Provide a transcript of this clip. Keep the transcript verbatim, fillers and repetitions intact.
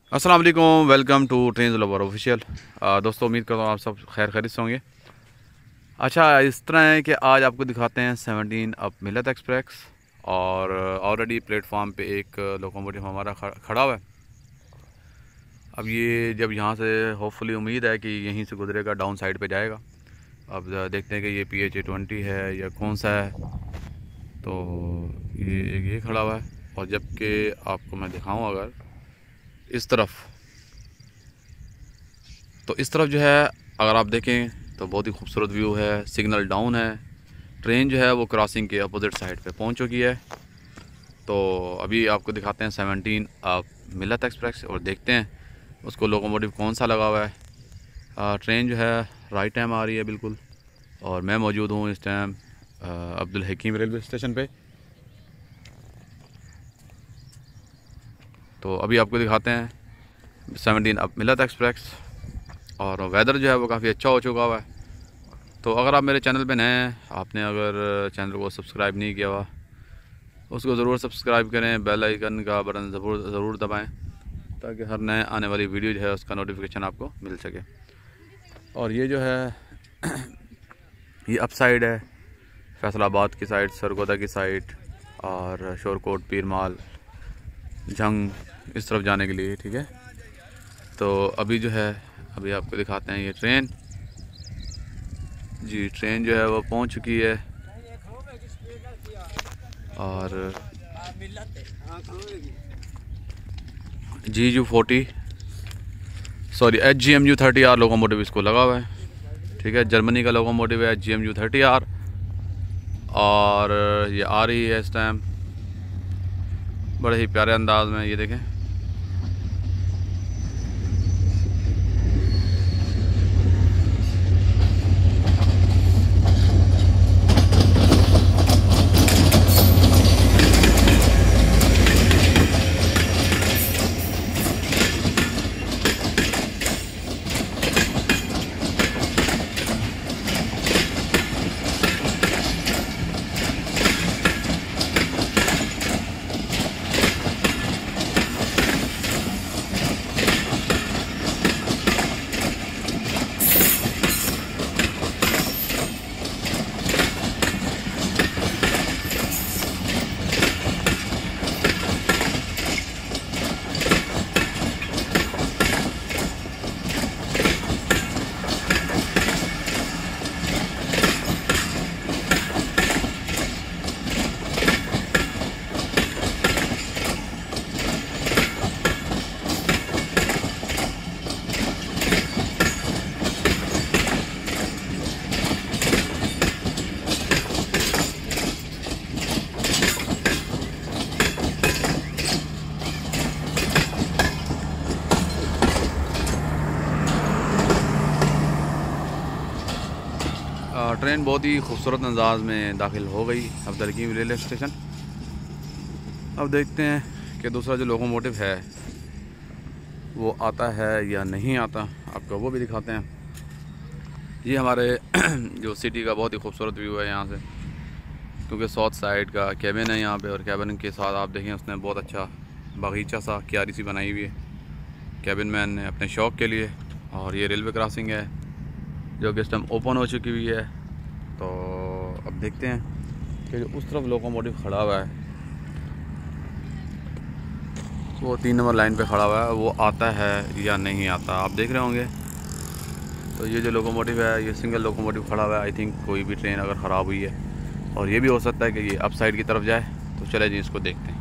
अस्सलाम वालेकुम, welcome to train lover official. दोस्तों, उम्मीद करता हूँ आप सब खैर खैरियत से होंगे। अच्छा, इस तरह है कि आज आपको दिखाते हैं सेवनटीन अप मिलत एक्सप्रेस। और ऑलरेडी प्लेटफॉर्म पे एक लोकोमोटिव हमारा खड़ा हुआ है। अब ये जब यहाँ से होपफुली उम्मीद है कि यहीं से गुजरेगा, डाउन साइड पे जाएगा। अब देखते हैं कि ये पी एच ए ट्वेंटी है या कौन सा है। तो ये ये खड़ा हुआ है, और जबकि आपको मैं दिखाऊँ अगर इस तरफ, तो इस तरफ जो है अगर आप देखें तो बहुत ही खूबसूरत व्यू है। सिग्नल डाउन है, ट्रेन जो है वो क्रॉसिंग के अपोजिट साइड पे पहुंच चुकी है। तो अभी आपको दिखाते हैं सेवनटीन आप मिलत एक्सप्रेस और देखते हैं उसको लोकोमोटिव कौन सा लगा हुआ है। आ, ट्रेन जो है राइट टाइम आ रही है बिल्कुल, और मैं मौजूद हूँ इस time Abdul Hakim railway station पे। तो अभी आपको दिखाते हैं सेवनटीन अप मिलत एक्सप्रेस, और वेदर जो है वो काफ़ी अच्छा हो चुका हुआ है। तो अगर आप मेरे चैनल पे नए हैं, आपने अगर चैनल को सब्सक्राइब नहीं किया हुआ, उसको ज़रूर सब्सक्राइब करें, बेल आइकन का बटन ज़रूर ज़रूर दबाएं, ताकि हर नए आने वाली वीडियो जो है उसका नोटिफिकेशन आपको मिल सके। और ये जो है ये अप साइड है, फैसलाबाद की साइड, सरगोदा की साइड, और शोरकोट, पीरमाल, जंग, इस तरफ जाने के लिए। ठीक है, तो अभी जो है अभी आपको दिखाते हैं ये ट्रेन जी। ट्रेन जो है वो पहुंच चुकी है, और G U forty sorry H G M U thirty R locomotive इसको लगा हुआ है। ठीक है, जर्मनी का लोकोमोटिव है, H G M U thirty R, और ये आ रही है इस टाइम बड़े ही प्यारे अंदाज में। ये देखें, ट्रेन बहुत ही खूबसूरत अंदाज में दाखिल हो गई अब्दुल हकीम रेलवे स्टेशन। अब देखते हैं कि दूसरा जो लोकोमोटिव है वो आता है या नहीं आता, आपको वो भी दिखाते हैं। ये हमारे जो सिटी का बहुत ही खूबसूरत व्यू है यहाँ से, क्योंकि साउथ साइड का कैबिन है यहाँ पे, और कैबिन के साथ आप देखें उसने बहुत अच्छा बागीचा सा क्यारी सी बनाई हुई है कैबिन मैन ने अपने शौक़ के लिए। और ये रेलवे क्रॉसिंग है जो कि इस टाइम ओपन हो चुकी हुई है। तो अब देखते हैं कि जो उस तरफ लोकोमोटिव खड़ा हुआ है, वो तीन नंबर लाइन पे खड़ा हुआ है, वो आता है या नहीं आता, आप देख रहे होंगे। तो ये जो लोकोमोटिव है ये सिंगल लोकोमोटिव खड़ा हुआ है। आई थिंक कोई भी ट्रेन अगर ख़राब हुई है, और ये भी हो सकता है कि ये अप साइड की तरफ जाए। तो चले जी इसको देखते हैं।